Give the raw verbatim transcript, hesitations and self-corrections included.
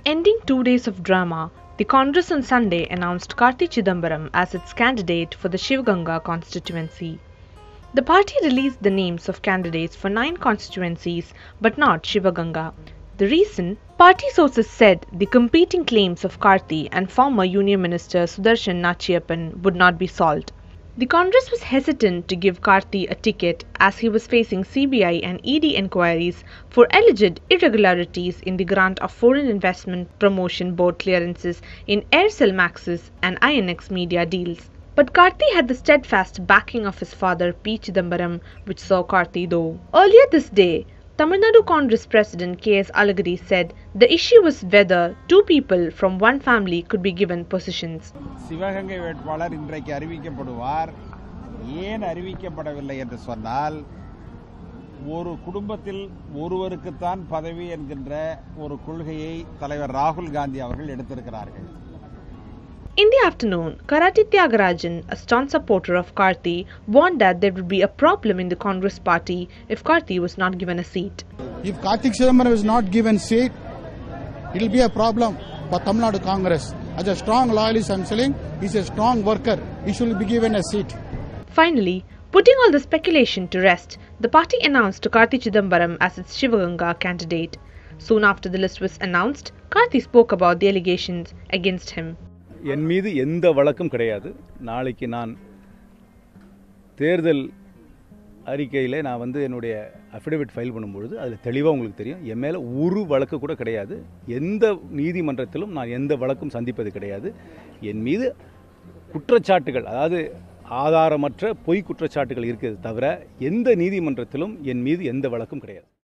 Ending two days of drama, the Congress on Sunday announced Karti Chidambaram as its candidate for the Shivaganga constituency. The party released the names of candidates for nine constituencies but not Shivaganga. The reason? Party sources said the competing claims of Karti and former Union Minister Sudarshan Nachiyappan would not be solved. The Congress was hesitant to give Karti a ticket as he was facing C B I and E D inquiries for alleged irregularities in the grant of Foreign Investment Promotion Board clearances in Aircel Maxis and I N X Media deals. But Karti had the steadfast backing of his father P. Chidambaram, which saw Karti though. Earlier this day, Tamil Nadu Congress President K S Alagiri said the issue was whether two people from one family could be given positions. Sivaganga வேட்பாளர் இன்றைக்கு அறிவிக்கப்படுவார். ஏன் அறிவிக்கப்படவில்லை என்று சொன்னால் ஒரு குடும்பத்தில் ஒருவருக்கு தான் பதவி என்கின்ற ஒரு கொள்கையை தலைவர் ராகுல் காந்தி அவர்கள் எடுத்திருக்கிறார்கள். In the afternoon, Karati Tyagarajan, a staunch supporter of Karti, warned that there would be a problem in the Congress party if Karti was not given a seat. If Karti Chidambaram is not given seat, it will be a problem for Tamil Nadu Congress. As a strong loyalist, I am saying, he is a strong worker. He should be given a seat. Finally, putting all the speculation to rest, the party announced Karti Chidambaram as its Shivaganga candidate. Soon after the list was announced, Karti spoke about the allegations against him. என் மீது எந்த வழக்கும் கிடையாது. நாளைக்கு நான் தேர்தல் அறிக்கையில் நான் வந்து என்னுடைய அஃபிடவிட் ஃபைல் பண்ணும்பொழுது அதில் தெளிவாக உங்களுக்கு தெரியும், என் மேலே ஒரு வழக்கு கூட கிடையாது. எந்த நீதிமன்றத்திலும் நான் எந்த வழக்கும் சந்திப்பது கிடையாது. என் மீது குற்றச்சாட்டுகள், அதாவது ஆதாரமற்ற பொய் குற்றச்சாட்டுகள் இருக்கிறது தவிர எந்த நீதிமன்றத்திலும் என் மீது எந்த வழக்கும் கிடையாது.